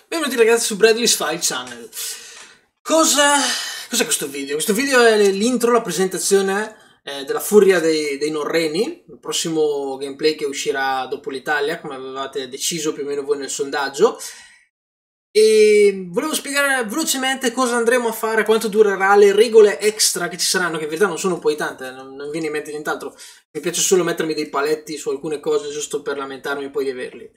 Benvenuti ragazzi su Bradley's File Channel. Cos'è questo video? Questo video è l'intro, la presentazione della Furia dei Norreni, il prossimo gameplay che uscirà dopo l'Italia, come avevate deciso più o meno voi nel sondaggio. E volevo spiegare velocemente cosa andremo a fare, quanto durerà, le regole extra che ci saranno, che in verità non sono poi tante, non viene in mente nient'altro. Mi piace solo mettermi dei paletti su alcune cose giusto per lamentarmi poi di averli.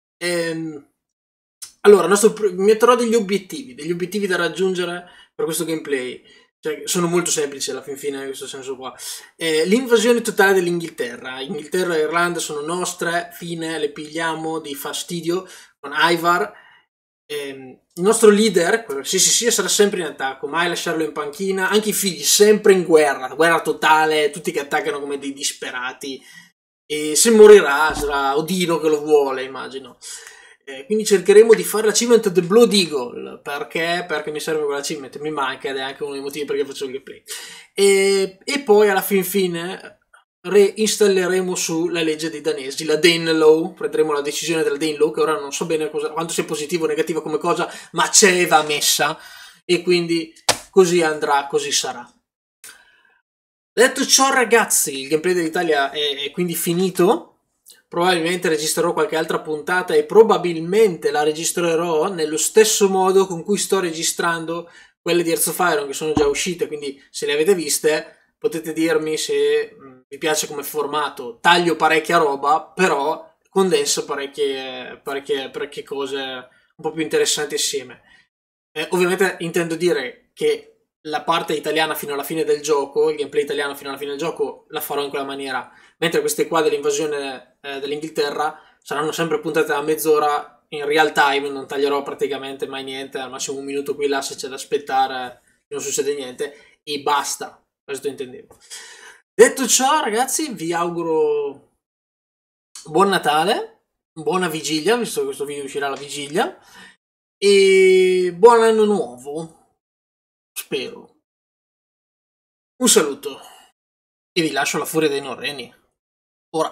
Allora, metterò degli obiettivi da raggiungere per questo gameplay. Cioè, sono molto semplici alla fin fine in questo senso qua. L'invasione totale dell'Inghilterra. Inghilterra e Irlanda sono nostre, fine, le pigliamo di fastidio con Ivar. Il nostro leader, sì, sarà sempre in attacco, mai lasciarlo in panchina. Anche i figli, sempre in guerra totale, tutti che attaccano come dei disperati. E se morirà sarà Odino che lo vuole, immagino. Quindi cercheremo di fare l'achievement The Blood Eagle. Perché mi serve quell'achievement, mi manca ed è anche uno dei motivi perché faccio il gameplay. E poi alla fine reinstalleremo sulla legge dei danesi, la Danelaw. Prenderemo la decisione della Danelaw, che ora non so bene quanto sia positivo o negativa come cosa, ma c'è va messa, e quindi così andrà, così sarà. Detto ciò ragazzi, il gameplay dell'Italia è quindi finito. Probabilmente registrerò qualche altra puntata e probabilmente la registrerò nello stesso modo con cui sto registrando quelle di Hearts of Iron, che sono già uscite, quindi se le avete viste potete dirmi se vi piace come formato. Taglio parecchia roba, però condenso parecchie cose un po' più interessanti assieme. Ovviamente intendo dire che la parte italiana fino alla fine del gioco, il gameplay italiano fino alla fine del gioco, la farò in quella maniera, mentre queste qua dell'invasione dell'Inghilterra saranno sempre puntate a mezz'ora in real time, non taglierò praticamente mai niente, al massimo un minuto qui là se c'è da aspettare non succede niente, e basta, questo intendevo. Detto ciò ragazzi, vi auguro buon Natale, buona vigilia, visto che questo video uscirà alla vigilia, e buon anno nuovo. Spero. Un saluto e vi lascio alla furia dei Norreni. Ora.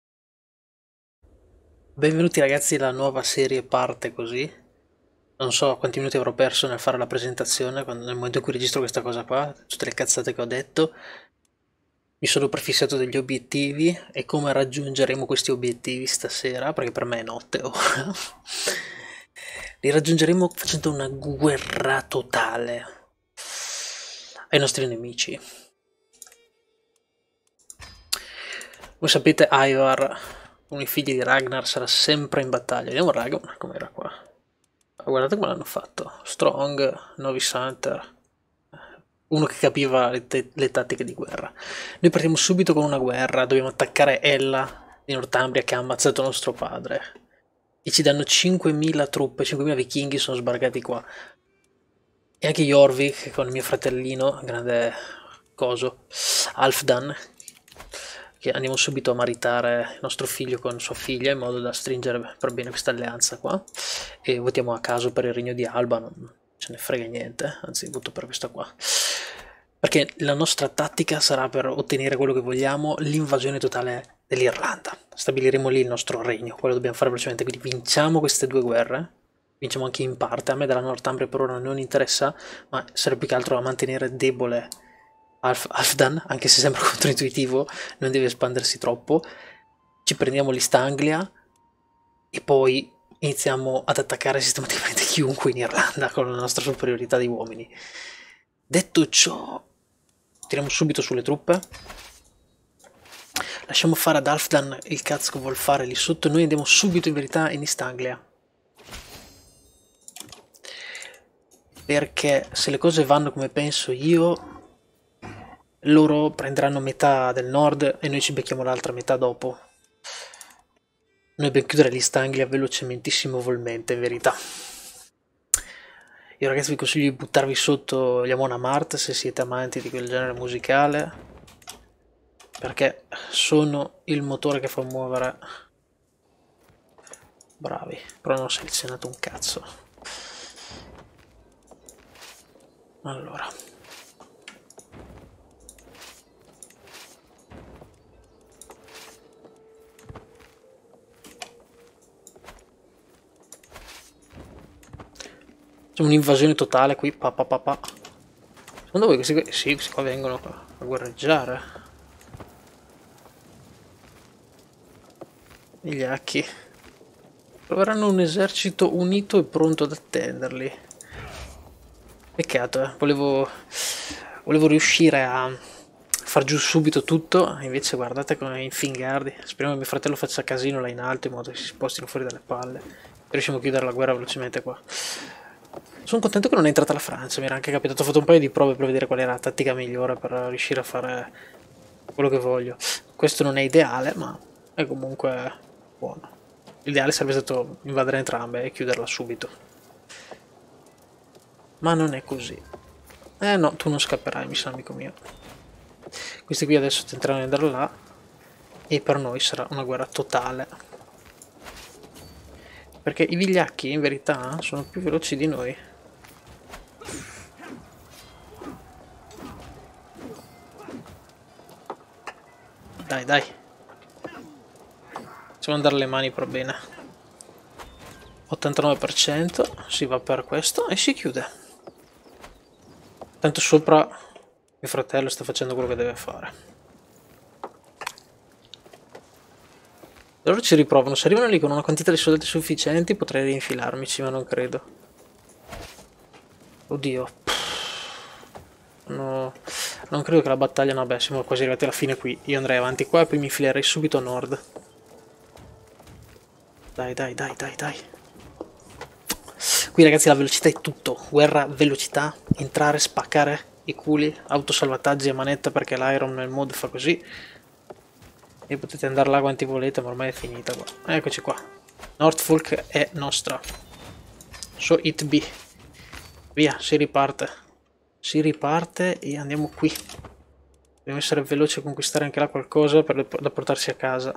Benvenuti ragazzi, la nuova serie parte così. Non so quanti minuti avrò perso nel fare la presentazione, nel momento in cui registro questa cosa qua, tutte le cazzate che ho detto. Mi sono prefissato degli obiettivi e come raggiungeremo questi obiettivi stasera, perché per me è notte ora. Li raggiungeremo facendo una guerra totale ai nostri nemici. Come sapete Ivar, uno dei figli di Ragnar, sarà sempre in battaglia. Vediamo Ragnar com'era qua. Guardate come l'hanno fatto. Strong, Novice Hunter. Uno che capiva le tattiche di guerra. Noi partiamo subito con una guerra. Dobbiamo attaccare Ella di Northumbria che ha ammazzato nostro padre. E ci danno 5.000 truppe, 5.000 vichinghi sono sbarcati qua. E anche Jorvik con mio fratellino, grande coso, Halfdan, che andiamo subito a maritare il nostro figlio con sua figlia in modo da stringere per bene questa alleanza qua. E votiamo a caso per il regno di Alba, non ce ne frega niente, anzi voto per questa qua. Perché la nostra tattica sarà, per ottenere quello che vogliamo, l'invasione totale dell'Irlanda. Stabiliremo lì il nostro regno, quello dobbiamo fare velocemente, quindi vinciamo queste due guerre. Vinciamo anche in parte, a me della Northumbria per ora non interessa, ma serve più che altro a mantenere debole Halfdan, anche se sembra controintuitivo, non deve espandersi troppo. Ci prendiamo l'East Anglia e poi iniziamo ad attaccare sistematicamente chiunque in Irlanda con la nostra superiorità di uomini. Detto ciò, tiriamo subito sulle truppe. Lasciamo fare ad Halfdan il cazzo che vuol fare lì sotto, noi andiamo subito in verità in East Anglia. Perché se le cose vanno come penso io, loro prenderanno metà del nord e noi ci becchiamo l'altra metà dopo. Noi dobbiamo chiudere l'East Anglia velocementissimovolmente, in verità. Io ragazzi vi consiglio di buttarvi sotto gli Amon Amarth se siete amanti di quel genere musicale, perché sono il motore che fa muovere. Bravi, però non ho selezionato un cazzo. Allora, C'è un'invasione totale qui. Secondo voi questi qua, sì, questi qua vengono a guerreggiare? Vigliacchi. Troveranno un esercito unito e pronto ad attenderli. Peccato, volevo riuscire a far giù subito tutto, invece guardate come infingardi. Speriamo che mio fratello faccia casino là in alto in modo che si spostino fuori dalle palle. Riusciamo a chiudere la guerra velocemente qua. Sono contento che non è entrata la Francia, mi era anche capitato, ho fatto un paio di prove per vedere qual era la tattica migliore per riuscire a fare quello che voglio. Questo non è ideale, ma è comunque buono. L'ideale sarebbe stato invadere entrambe e chiuderla subito. Ma non è così. No, tu non scapperai, mi sa, amico mio. Questi qui adesso tenteranno di andare là e per noi sarà una guerra totale. Perché i vigliacchi in verità sono più veloci di noi. Dai, dai. Facciamo andare le mani per bene. 89%, si va per questo e si chiude. Tanto sopra mio fratello sta facendo quello che deve fare. Loro ci riprovano, se arrivano lì con una quantità di soldati sufficienti potrei rinfilarmici, ma non credo. Oddio. No, non credo che la battaglia... No, beh, siamo quasi arrivati alla fine qui. Io andrei avanti qua e poi mi infilerei subito a nord. Dai, dai, dai, dai, dai. Qui ragazzi la velocità è tutto. Guerra, velocità, entrare, spaccare i culi, autosalvataggi a manetta perché l'Iron nel mod fa così. E potete andare là quanti volete, ma ormai è finita qua. Eccoci qua. Norfolk è nostra. So it be. Via, si riparte. Si riparte e andiamo qui. Dobbiamo essere veloci a conquistare anche là qualcosa da portarsi a casa.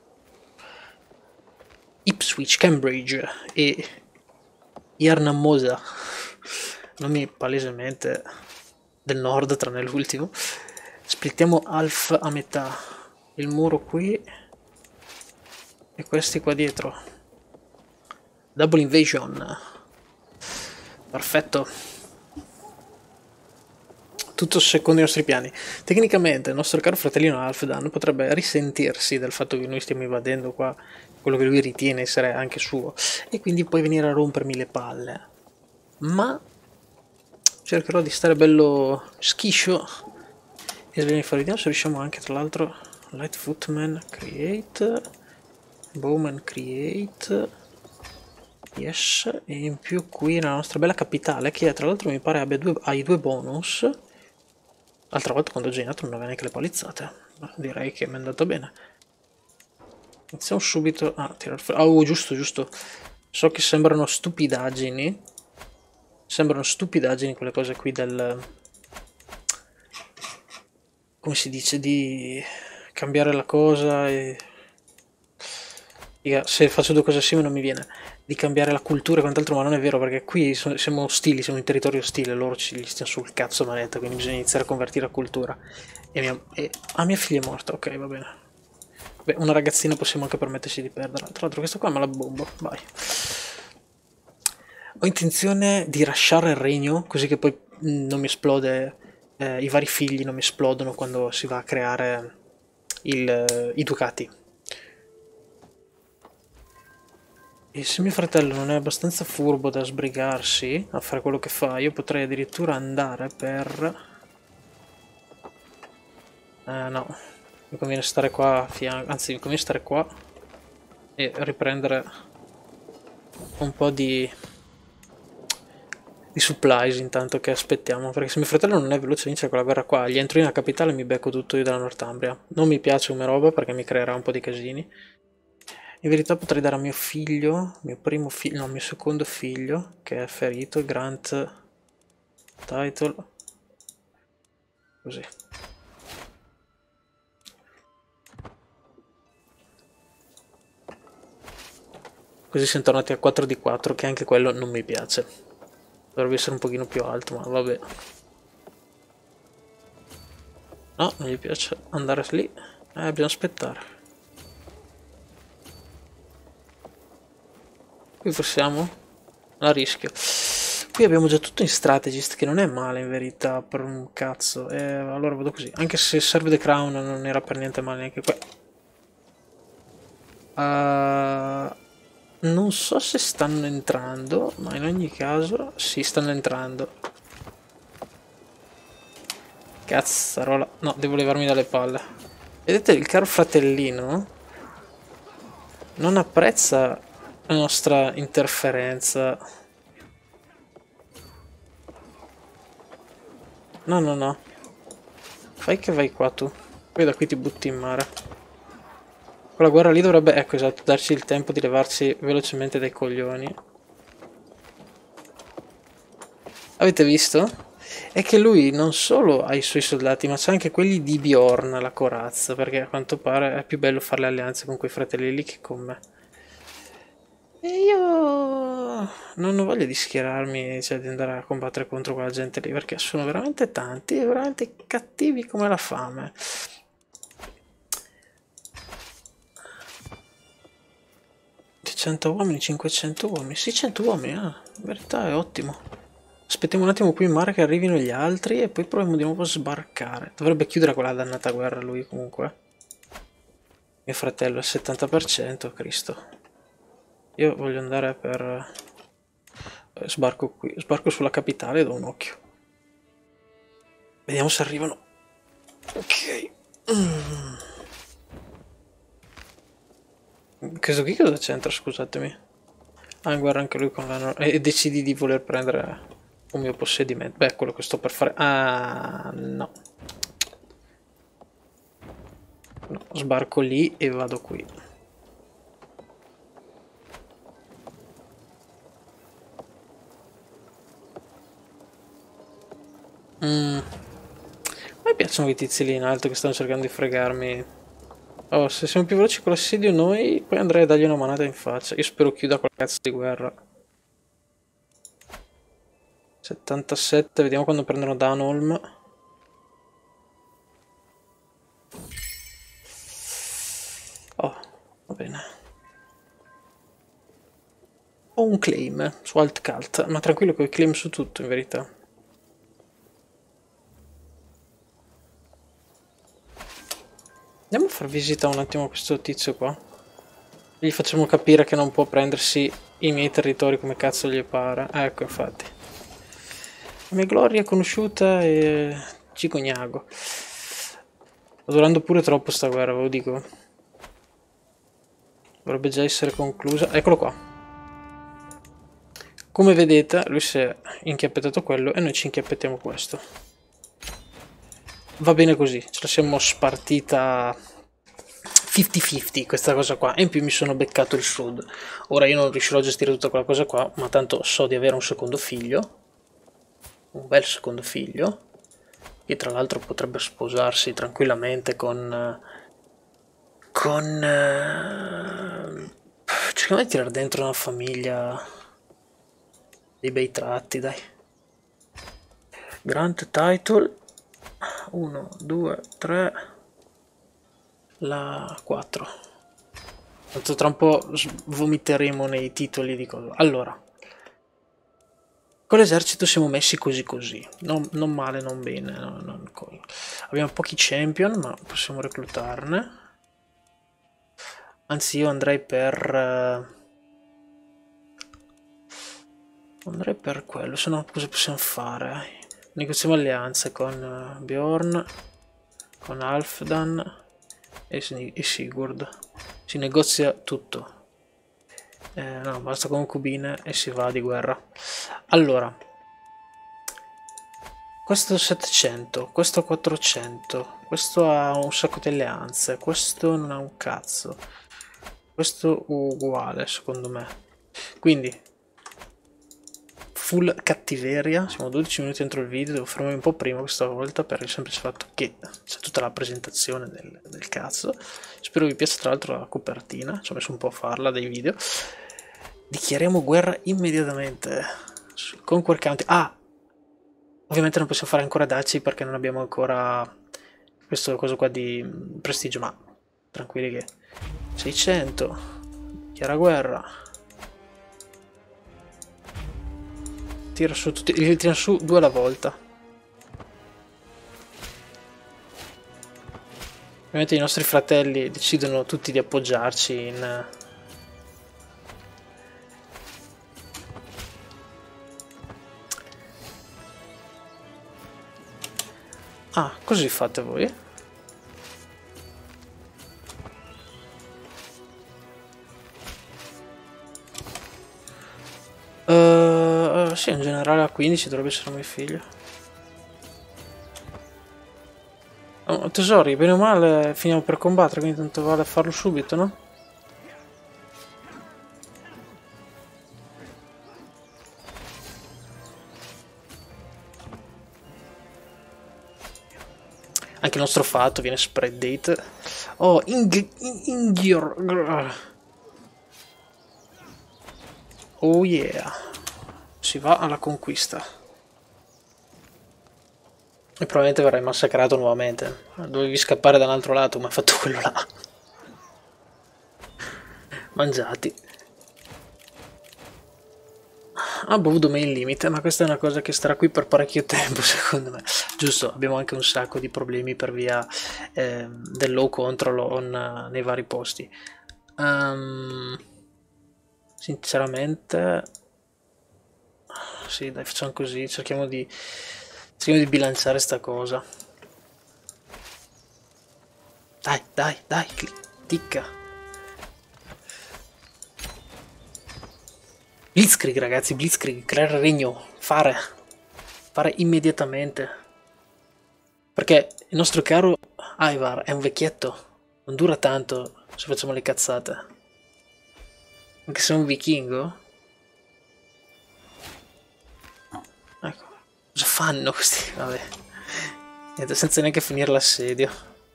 Ipswich, Cambridge e Yarnamosa. Nomi palesemente del nord, tranne l'ultimo. Splittiamo Alf a metà. Il muro qui e questi qua dietro. Double invasion. Perfetto. Tutto secondo i nostri piani. Tecnicamente il nostro caro fratellino Halfdan potrebbe risentirsi del fatto che noi stiamo invadendo qua quello che lui ritiene essere anche suo e quindi poi venire a rompermi le palle. Ma cercherò di stare bello schiscio e svegliare fuori. Vediamo se riusciamo anche, tra l'altro, Light Footman create, Bowman create, yes, e in più qui nella nostra bella capitale, che tra l'altro mi pare abbia i due bonus. L'altra volta quando ho girato non aveva neanche le palizzate, ma direi che mi è andato bene. Iniziamo subito a tirare fuori. Oh, giusto, giusto. So che sembrano stupidaggini. Sembrano stupidaggini quelle cose qui del... come si dice? Di cambiare la cosa e... se faccio due cose assieme non mi viene. Di cambiare la cultura e quant'altro, ma non è vero perché qui siamo ostili, siamo in territorio ostile, loro ci stiano sul cazzo manetta, quindi bisogna iniziare a convertire la cultura. Mia figlia è morta, ok, va bene. Beh, una ragazzina possiamo anche permetterci di perderla. Tra l'altro questa qua me la bombo, vai. Ho intenzione di lasciare il regno, così che poi non mi esplode, i vari figli non mi esplodono quando si va a creare i ducati. E se mio fratello non è abbastanza furbo da sbrigarsi a fare quello che fa, io potrei addirittura andare per... no, mi conviene stare qua a fianco, anzi mi conviene stare qua e riprendere un po' di supplies intanto che aspettiamo, perché se mio fratello non è veloce a vincere quella guerra qua, gli entro nella capitale e mi becco tutto io della Northumbria. Non mi piace come roba perché mi creerà un po' di casini. In verità potrei dare a mio figlio, mio primo figlio, no, mio secondo figlio, che è ferito, Grant Title, così. Così siamo tornati a 4 di 4, che anche quello non mi piace. Dovrebbe essere un pochino più alto, ma vabbè. No, non gli piace andare lì, bisogna aspettare. Qui possiamo? La rischio. Qui abbiamo già tutto in strategist, che non è male in verità per un cazzo. Allora vado così. Anche se serve the crown non era per niente male neanche qua. Non so se stanno entrando, ma in ogni caso sì, stanno entrando. Cazzarola. No, devo levarmi dalle palle. Vedete, il caro fratellino non apprezza la nostra interferenza. No, no, no. Fai che vai qua tu. Poi da qui ti butti in mare. Quella guerra lì dovrebbe, ecco, esatto, darci il tempo di levarci velocemente dai coglioni. Avete visto? È che lui non solo ha i suoi soldati, ma c'ha anche quelli di Bjorn, la corazza, perché a quanto pare è più bello fare le alleanze con quei fratelli lì che con me. E io non ho voglia di schierarmi, cioè di andare a combattere contro quella gente lì, perché sono veramente tanti e veramente cattivi come la fame. Uomini, 500 uomini, 600 uomini, in verità è ottimo. Aspettiamo un attimo qui in mare che arrivino gli altri e poi proviamo di nuovo a sbarcare. Dovrebbe chiudere quella dannata guerra lui comunque. Mio fratello è al 70%, Cristo. Io voglio andare per... sbarco qui, sbarco sulla capitale e do un occhio. Vediamo se arrivano. Ok. Questo qui cosa c'entra, scusatemi? Ah, guarda anche lui con la... e decidi di voler prendere un mio possedimento. Beh, quello che sto per fare... Ah, no. No, sbarco lì e vado qui. A me piacciono quei tizi lì in alto che stanno cercando di fregarmi. Oh, se siamo più veloci con l'assedio noi, poi andrei a dargli una manata in faccia. Io spero chiuda quella cazzo di guerra. 77, vediamo quando prendono Danholm. Oh, va bene. Ho un claim su Alt-Calt, ma tranquillo che ho i claim su tutto in verità. Andiamo a far visita un attimo a questo tizio qua. Gli facciamo capire che non può prendersi i miei territori come cazzo gli pare. Ecco, infatti. La mia gloria è conosciuta e cigognago. Sta durando pure troppo sta guerra, ve lo dico. Dovrebbe già essere conclusa. Eccolo qua. Come vedete, lui si è inchiappettato quello e noi ci inchiappettiamo questo. Va bene così, ce la siamo spartita 50-50 questa cosa qua, e in più mi sono beccato il sud. Ora io non riuscirò a gestire tutta quella cosa qua, ma tanto so di avere un secondo figlio, un bel secondo figlio, che tra l'altro potrebbe sposarsi tranquillamente con cerchiamo di tirare dentro una famiglia dei bei tratti, dai. Grant title 1, 2, 3, la 4. Tanto tra un po' vomiteremo nei titoli di cosa. Allora, con l'esercito siamo messi così così, non male, non bene, non cosa. Abbiamo pochi champion, ma possiamo reclutarne. Anzi, io andrei per quello, se no cosa possiamo fare? Negoziamo alleanze con Bjorn, con Halfdan e Sigurd. Si negozia tutto. No, basta concubine e si va di guerra. Allora, questo 700, questo 400, questo ha un sacco di alleanze, questo non ha un cazzo, questo uguale secondo me. Quindi full cattiveria, siamo 12 minuti dentro il video, devo fermarmi un po' prima questa volta per il semplice fatto che c'è tutta la presentazione del cazzo. Spero vi piaccia tra l'altro la copertina, ci ho messo un po' a farla dei video. Dichiariamo guerra immediatamente con quel county. Ah, ovviamente non possiamo fare ancora daci perché non abbiamo ancora questo coso qua di prestigio, ma tranquilli che 600, chiara guerra. Tira su tutti, li tira su 2 alla volta. Ovviamente i nostri fratelli decidono tutti di appoggiarci in... Ah, così fate voi? Sì, in generale a 15 dovrebbe essere mio figlio. Oh, tesori, bene o male finiamo per combattere, quindi tanto vale farlo subito, no? Anche il nostro fatto viene spread date. Oh, oh yeah. Si va alla conquista. E probabilmente verrai massacrato nuovamente. Dovevi scappare da un altro lato, ma ha fatto quello là. Mangiati. Ha bevuto main limit, ma questa è una cosa che starà qui per parecchio tempo, secondo me. Giusto, abbiamo anche un sacco di problemi per via del low control nei vari posti. Sinceramente... Sì, dai, facciamo così, cerchiamo di bilanciare sta cosa. Dai, ticca. Blitzkrieg, ragazzi, Blitzkrieg, creare regno, fare immediatamente. Perché il nostro caro Ivar è un vecchietto, non dura tanto se facciamo le cazzate. Anche se è un vichingo. Ecco, cosa fanno questi? Vabbè, niente, senza neanche finire l'assedio.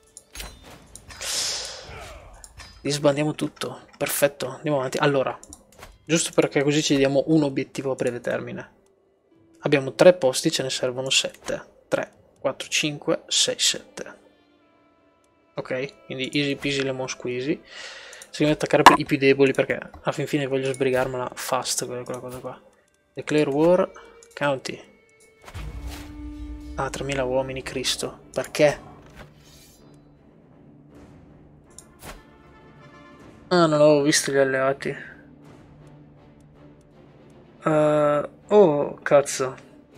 Disbandiamo tutto, perfetto, andiamo avanti. Allora, giusto perché così ci diamo un obiettivo a breve termine. Abbiamo 3 posti, ce ne servono 7. 3, 4, 5, 6, 7. Ok, quindi easy peasy lemon squeezy. Si deve attaccare i più deboli perché alla fin fine voglio sbrigarmela fast quella cosa qua. Declare war, county. Ah, 3000 uomini, Cristo. Perché? Ah, non avevo visto gli alleati. Oh, cazzo.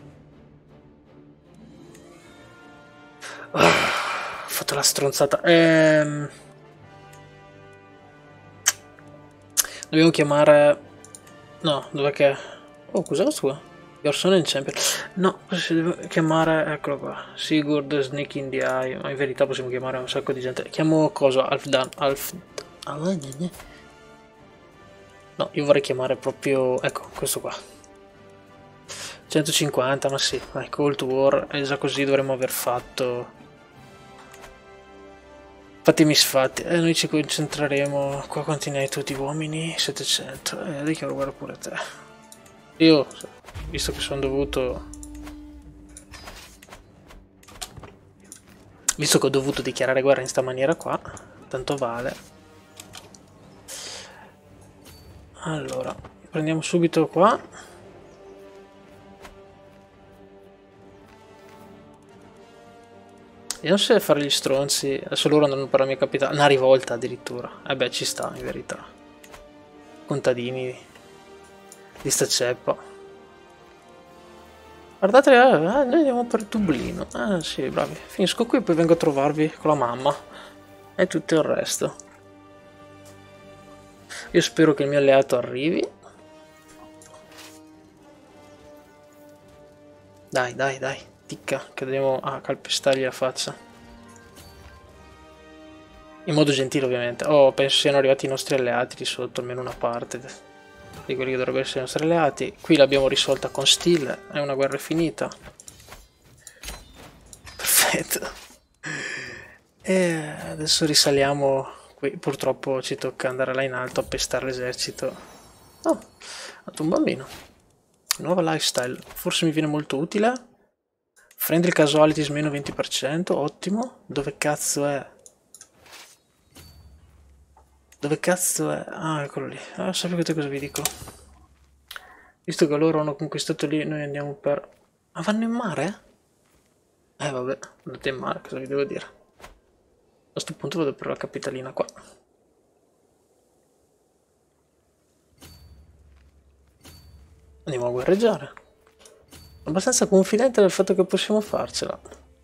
Ho fatto la stronzata. Dobbiamo chiamare... No, dov'è che... Oh, cos'è la sua? Your son and champion. No, si deve chiamare... Eccolo qua. Sigurd, Sneak in the Eye. Ma in verità possiamo chiamare un sacco di gente. Chiamo cosa? Alfdan. No, io vorrei chiamare proprio... Ecco, questo qua. 150, ma sì. Vai, Cold War. E già così dovremmo aver fatto... Fatti misfatti, noi ci concentreremo. Qua quanti ne hai tutti uomini? 700. Devi che rubare pure te. Io, visto che sono dovuto... Visto che ho dovuto dichiarare guerra in sta maniera qua, tanto vale. Allora, prendiamo subito qua. Vediamo se fare gli stronzi. Adesso loro andranno per la mia capitale. Una rivolta addirittura. Beh, ci sta in verità. Contadini di sta ceppa. Guardate, noi andiamo per Dublino. Sì, bravi. Finisco qui e poi vengo a trovarvi con la mamma. E tutto il resto. Io spero che il mio alleato arrivi. Dai. Ticca, che dobbiamo calpestargli la faccia. In modo gentile, ovviamente. Oh, penso siano arrivati i nostri alleati di sotto, almeno una parte di quelli che dovrebbero essere i nostri alleati. Qui l'abbiamo risolta con stile, è una guerra finita. Perfetto. E adesso risaliamo qui. Purtroppo ci tocca andare là in alto a pestare l'esercito. Oh, è nato un bambino. Nuova lifestyle, forse mi viene molto utile. Friendly casualties meno 20%, ottimo. Dove cazzo è? Dove cazzo è? Ah, eccolo lì. Sapete cosa vi dico? Visto che loro hanno conquistato lì, noi andiamo per... Ma vanno in mare? Vabbè, andate in mare, cosa vi devo dire? A questo punto vado per la capitalina qua. Andiamo a guerreggiare. Abbastanza confidente del fatto che possiamo farcela.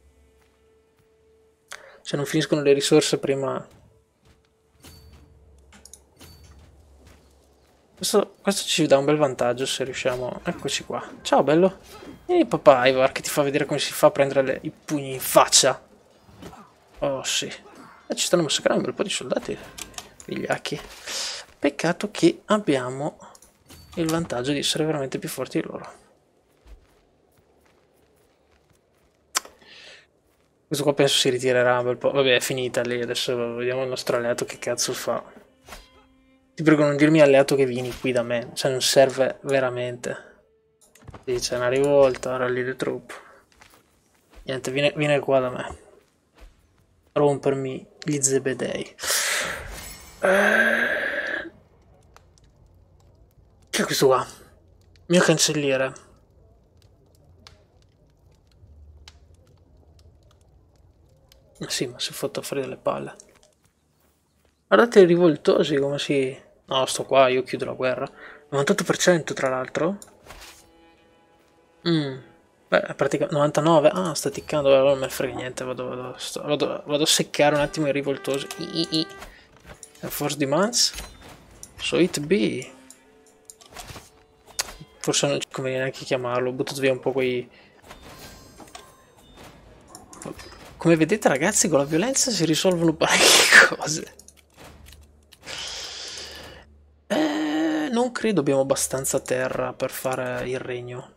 Se non finiscono le risorse prima... Questo ci dà un bel vantaggio se riusciamo... Eccoci qua. Ciao bello. Vieni papà Ivar che ti fa vedere come si fa a prendere i pugni in faccia. Oh sì. E ci stanno massacrando un bel po' di soldati. Vigliacchi. Peccato che abbiamo il vantaggio di essere veramente più forti di loro. Questo qua penso si ritirerà un bel po'. Vabbè, è finita lì. Adesso vediamo il nostro alleato che cazzo fa. Ti prego non dirmi alleato che vieni qui da me. Cioè non serve veramente. Sì, c'è una rivolta. Ora lì le truppe. Niente, viene qua da me. Rompermi gli zebedei. Che è questo qua? Mio cancelliere. Ma sì, ma si è fatto fuori delle palle. Guardate i rivoltosi come si... No, sto qua, io chiudo la guerra. 98% tra l'altro. Beh, praticamente 99. Ah, sta ticcando, allora non me ne frega niente. Vado a seccare un attimo i rivoltosi. Force demands. So it be. Forse non ci conviene neanche chiamarlo. Ho buttato via un po' quei... Come vedete ragazzi, con la violenza si risolvono parecchie cose. Non credo abbiamo abbastanza terra per fare il regno.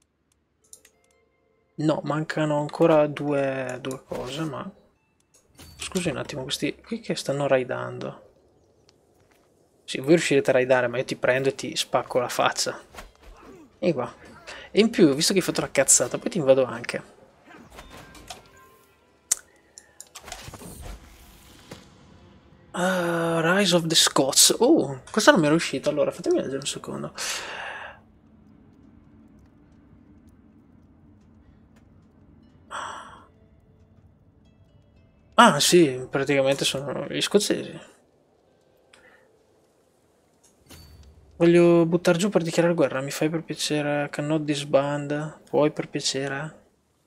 No, mancano ancora due cose, ma... Scusi un attimo, questi qui che stanno raidando. Sì, voi riuscirete a raidare, ma io ti prendo e ti spacco la faccia. E qua. E in più, visto che hai fatto la cazzata, poi ti invado anche. Rise of the Scots. Oh, questa non mi era uscita, allora fatemi leggere un secondo. Ah sì, praticamente sono gli scozzesi. Voglio buttare giù per dichiarare guerra, mi fai per piacere? Cannot disband, puoi per piacere?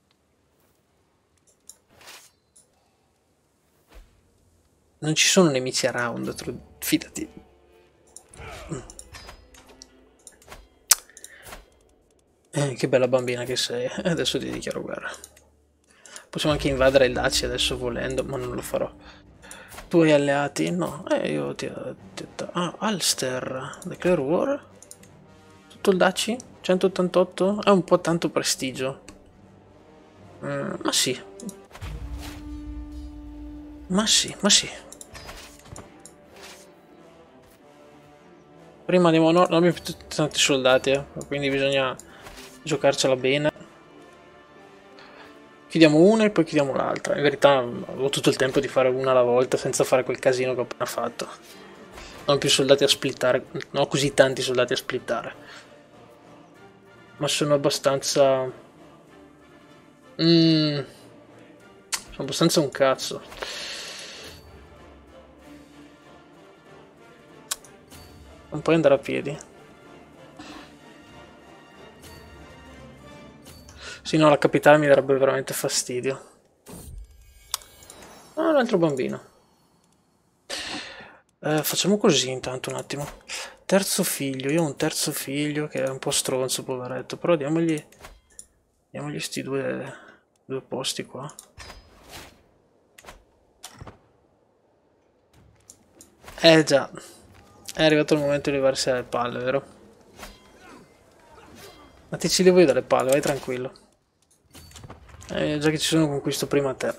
Non ci sono nemici around, fidati. Che bella bambina che sei, adesso ti dichiaro guerra. Possiamo anche invadere il Daci adesso volendo, ma non lo farò. Tu hai alleati? No, io ti ho detto... Ah, Ulster, declare war? Tutto il Daci? 188? È un po' tanto prestigio. Ma sì. Ma sì, ma sì. Prima andiamo a nord, non abbiamo più tanti soldati, quindi bisogna giocarcela bene. Chiudiamo una e poi chiudiamo l'altra. In verità avevo tutto il tempo di fare una alla volta senza fare quel casino che ho appena fatto. Non ho più soldati a splittare, non ho così tanti soldati a splittare. Ma sono abbastanza... sono abbastanza un cazzo. Non puoi andare a piedi. Sì, no, la capitale mi darebbe veramente fastidio. Ah, un altro bambino. Facciamo così intanto un attimo. Terzo figlio, io ho un terzo figlio che è un po' stronzo, poveretto, però diamogli sti due posti qua. Già, è arrivato il momento di levarsi dalle palle, vero? Ma ti ci levo io dalle palle, vai tranquillo. Già che ci sono conquisto prima a te.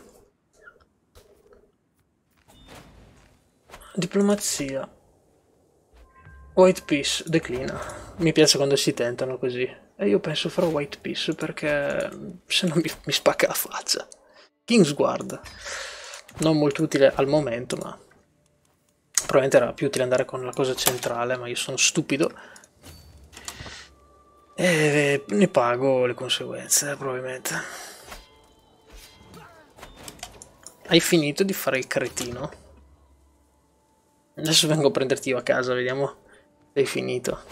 Diplomazia. White Peace declina. Mi piace quando si tentano così. E io penso farò White Peace perché se no mi spacca la faccia. Kingsguard. Non molto utile al momento, ma probabilmente era più utile andare con la cosa centrale, ma io sono stupido. E ne pago le conseguenze, probabilmente. Hai finito di fare il cretino? Adesso vengo a prenderti io a casa, vediamo se hai finito.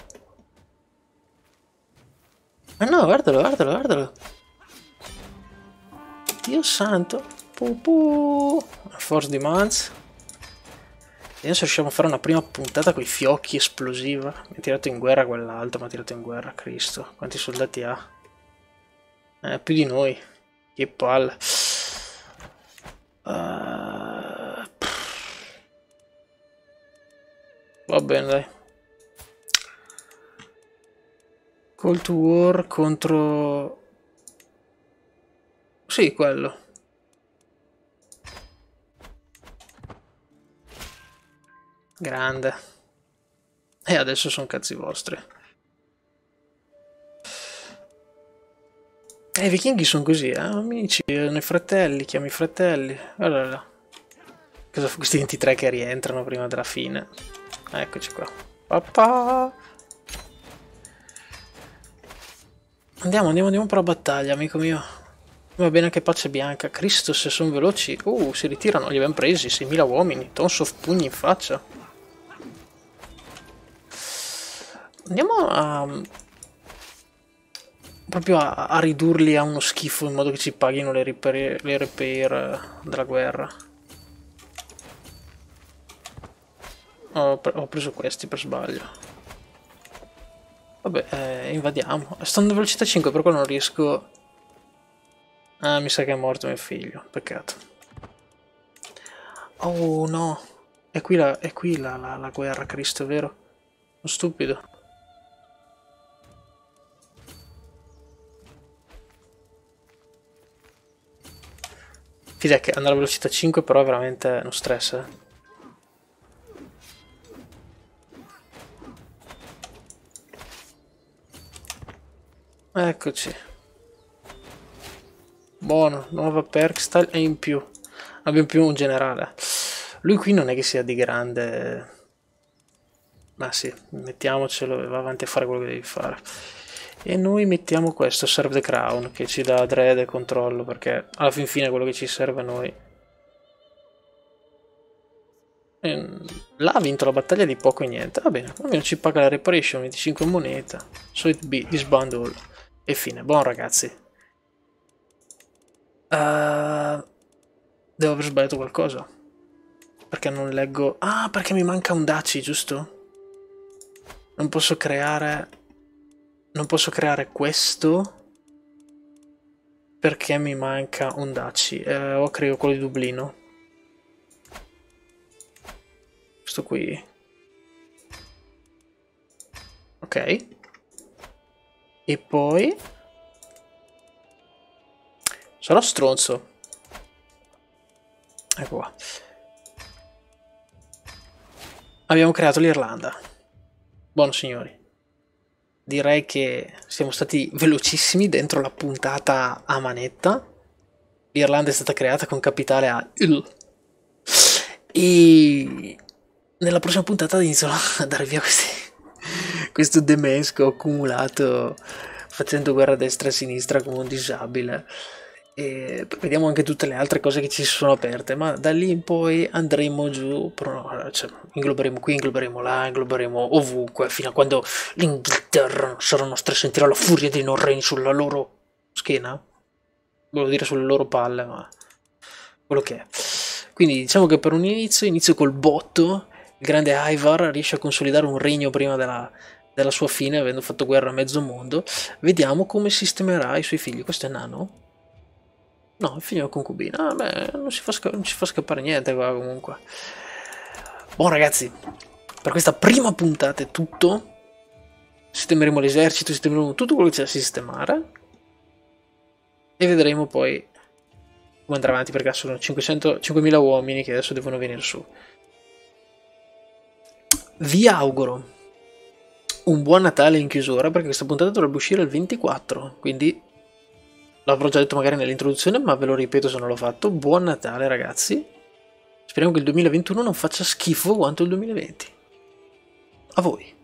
Ma no, guardalo, guardalo, guardalo. Dio santo. Force Demands. Vediamo se riusciamo a fare una prima puntata con i fiocchi esplosiva. Mi ha tirato in guerra quell'altro, mi ha tirato in guerra, Cristo. Quanti soldati ha? Più di noi. Che palle. Va bene, dai. Call to War contro... Sì, quello. Grande. E adesso sono cazzi vostri. I vichinghi sono così, amici, i fratelli, chiami i fratelli. Guarda là. Cosa questi 23 che rientrano prima della fine? Eccoci qua. Papà. Andiamo per la battaglia, amico mio. Va bene che pace bianca. Cristo, se sono veloci. Si ritirano, li abbiamo presi, 6.000 uomini. Tons of pugni in faccia. Andiamo a... proprio a ridurli a uno schifo in modo che ci paghino le repair della guerra. Ho preso questi per sbaglio. Vabbè, invadiamo. Sto andando a velocità 5, però non riesco... Ah, mi sa che è morto mio figlio. Peccato. Oh no. È qui la guerra, Cristo, è vero? Sono stupido. Fidati che andare a velocità 5 però è veramente uno stress, Eccoci. Buono, nuova perk style e in più. Abbiamo più un generale. Lui qui non è che sia di grande... Ma sì, mettiamocelo e va avanti a fare quello che devi fare. E noi mettiamo questo, Serve the Crown, che ci dà dread e controllo, perché alla fin fine è quello che ci serve a noi. Là ha vinto la battaglia di poco e niente. Va bene, almeno ci paga la reparation, 25 moneta. So it be, disbundle. E fine, buon ragazzi. Devo aver sbagliato qualcosa. Perché non leggo... Ah, perché mi manca un daci, giusto? Non posso creare questo perché mi manca un daci. O creo quello di Dublino. Questo qui. Ok. E poi sarò stronzo. Ecco qua. Abbiamo creato l'Irlanda. Buono signori. Direi che siamo stati velocissimi dentro la puntata a manetta. L'Irlanda è stata creata con capitale a Il. E nella prossima puntata inizierò a dare via questo demesco che ho accumulato facendo guerra a destra e a sinistra come un disabile. E vediamo anche tutte le altre cose che ci sono aperte, ma da lì in poi andremo giù, cioè, ingloberemo qui, ingloberemo là, ingloberemo ovunque, fino a quando l'Inghilterra sarà nostra e sentirà la furia dei norreni sulla loro schiena, volevo dire sulle loro palle, ma quello che è. Quindi diciamo che per un inizio col botto, il grande Ivar riesce a consolidare un regno prima della sua fine, avendo fatto guerra a mezzo mondo. Vediamo come sistemerà i suoi figli. Questo è nano? No, il figlio è una concubina. Beh, non ci fa scappare niente qua comunque. Buon ragazzi, per questa prima puntata è tutto. Sistemeremo l'esercito, sistemeremo tutto quello che c'è da sistemare. E vedremo poi come andrà avanti, perché sono 5.000 uomini che adesso devono venire su. Vi auguro un buon Natale in chiusura, perché questa puntata dovrebbe uscire il 24, quindi l'avrò già detto magari nell'introduzione, ma ve lo ripeto se non l'ho fatto. Buon Natale ragazzi, speriamo che il 2021 non faccia schifo quanto il 2020. A voi.